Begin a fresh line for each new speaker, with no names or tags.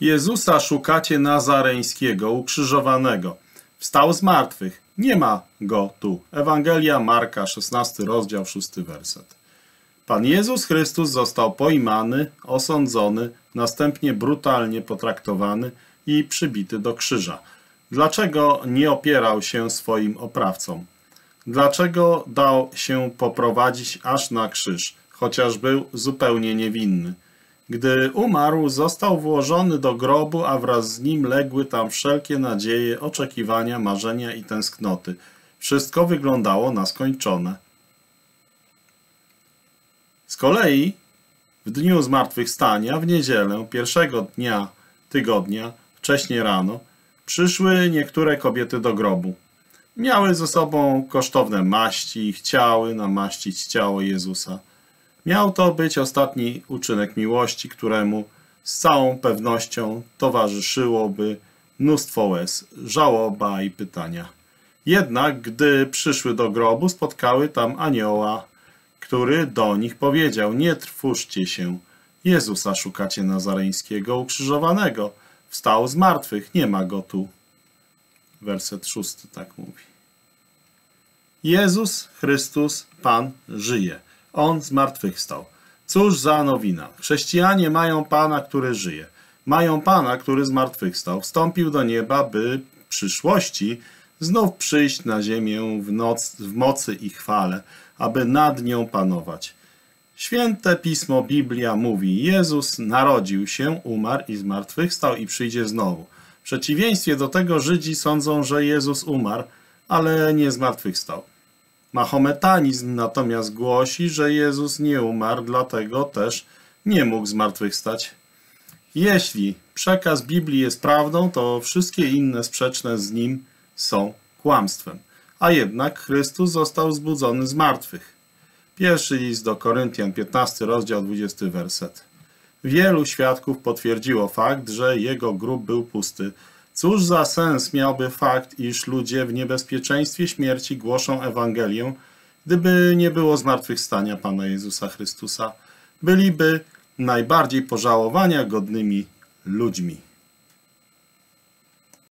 Jezusa szukacie Nazareńskiego, ukrzyżowanego. Wstał z martwych. Nie ma go tu. Ewangelia Marka, 16 rozdział, 6 werset. Pan Jezus Chrystus został pojmany, osądzony, następnie brutalnie potraktowany i przybity do krzyża. Dlaczego nie opierał się swoim oprawcom? Dlaczego dał się poprowadzić aż na krzyż, chociaż był zupełnie niewinny? Gdy umarł, został włożony do grobu, a wraz z nim legły tam wszelkie nadzieje, oczekiwania, marzenia i tęsknoty. Wszystko wyglądało na skończone. Z kolei w dniu zmartwychwstania, w niedzielę, pierwszego dnia tygodnia, wcześnie rano, przyszły niektóre kobiety do grobu. Miały ze sobą kosztowne maści i chciały namaścić ciało Jezusa. Miał to być ostatni uczynek miłości, któremu z całą pewnością towarzyszyłoby mnóstwo łez, żałoba i pytania. Jednak gdy przyszły do grobu, spotkały tam anioła, który do nich powiedział: nie trwóżcie się, Jezusa szukacie Nazareńskiego, ukrzyżowanego. Wstał z martwych, nie ma go tu. Werset 6 tak mówi. Jezus Chrystus, Pan, żyje. On zmartwychwstał. Cóż za nowina. Chrześcijanie mają Pana, który żyje. Mają Pana, który zmartwychwstał. Wstąpił do nieba, by w przyszłości znów przyjść na ziemię w mocy i chwale, aby nad nią panować. Święte Pismo Biblia mówi: Jezus narodził się, umarł i zmartwychwstał i przyjdzie znowu. W przeciwieństwie do tego Żydzi sądzą, że Jezus umarł, ale nie zmartwychwstał. Mahometanizm natomiast głosi, że Jezus nie umarł, dlatego też nie mógł zmartwychwstać. Jeśli przekaz Biblii jest prawdą, to wszystkie inne sprzeczne z nim są kłamstwem. A jednak Chrystus został wzbudzony z martwych. Pierwszy list do Koryntian, 15 rozdział, 20 werset. Wielu świadków potwierdziło fakt, że jego grób był pusty. Cóż za sens miałby fakt, iż ludzie w niebezpieczeństwie śmierci głoszą Ewangelię, gdyby nie było zmartwychwstania Pana Jezusa Chrystusa? Byliby najbardziej pożałowania godnymi ludźmi.